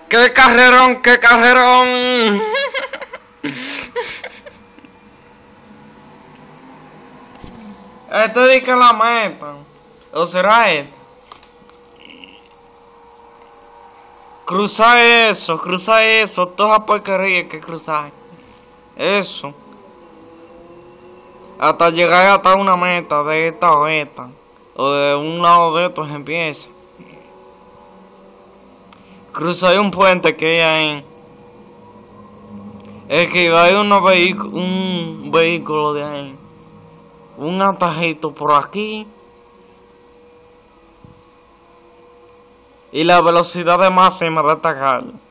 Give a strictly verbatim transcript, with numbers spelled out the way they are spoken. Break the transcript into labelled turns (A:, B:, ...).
A: ¡Qué carrerón, qué carrerón! Este dice que la meta. ¿O será este? Cruza eso, cruza eso. Toda porquería que cruzar. Eso. Hasta llegar hasta una meta de esta o esta. O de un lado de estos empieza. Cruzar un puente que hay ahí. Es que hay unos vehicu un vehículo de ahí. Un atajito por aquí. Y la velocidad de máxima de atacar.